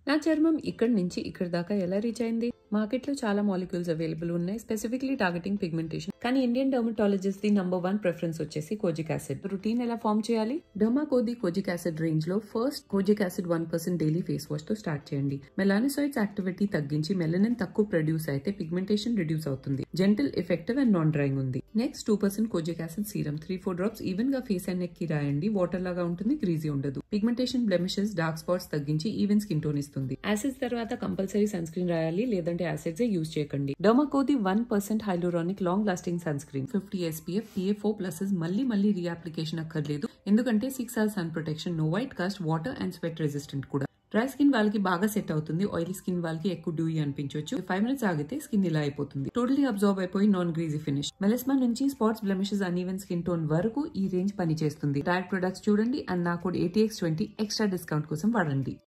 నా చర్మం ఇక్కడి నుంచి ఇక్కడ దాకా ఎలా రీచ్ అయింది? మార్కెట్ లో చాలా మాలిక్యూల్స్ అవైలబుల్ ఉన్నాయి, స్పెసిఫిక్లీ టార్గెటింగ్ పిగ్మెంటేషన్. కానీ ఇండియన్ డర్మటాలజిస్ట్ ది #1 ప్రిఫరెన్స్ వచ్చేసి కోజిక్ యాసిడ్. రొటీన్ ఎలా ఫామ్ చేయాలి? డర్మాకోది కోజిక్ యాసిడ్ రేంజ్ లో first kojic acid 1% daily face wash తో స్టార్ట్ చేయండి. మెలానోసైట్స్ యాక్టివిటీ తగ్గించి మెలనిన్ తక్కువ ప్రొడ్యూస్ అయితే పిగ్మెంటేషన్ రిడ్యూస్ అవుతుంది. Gentle, effective and non drying ఉంది. Next 2% kojic acid serum 3-4 drops even గా ఫేస్ అండ్ నెక్ కి రాయండి. వాటర్ లాగా ఉంటుంది, గ్రీజీ ఉండదు. పిగ్మెంటేషన్, బ్లెమిషెస్, డార్క్ స్పాట్స్ తగ్గించి ఈవెన్ స్కిన్ టోన్ ఇస్తుంది. యాసిడ్స్ తర్వాత కంపల్సరీ సన్ స్క్రీన్ రాయాలి, లేదంటే యాసిడ్స్ యూజ్ చేయకండి. డర్మాకోది 1% hyaluronic long lasting sunscreen 50 SPF PA4+ మళ్ళీ రీఅప్లికేషన్ అక్కర్లేదు, ఎందుకంటే 6 hours sun protection, no white cast, water and sweat resistant కూడా. డ్రై స్కిన్ వాళ్ళకి బాగా సెట్ అవుతుంది, ఆయిలీ స్కిన్ వాళ్ళకి ఎక్కువ డ్యూయి అనిపించవచ్చు. 5 minutes ఆగితే స్కిన్ ఇలా అయిపోతుంది, టోటలీ అబ్జర్వ్ అయిపోయి నాన్ గ్రీజీ ఫినిష్. మెలస్మా నుంచి spots, blemishes, uneven skin tone వరకు ఈ రేంజ్ పని చేస్తుంది. డైరెక్ట్ ప్రొడక్ట్స్ చూడండి అండ్ నా కోడ్ ATX20 ఎక్స్ట్రా డిస్కౌంట్ కోసం వాడండి.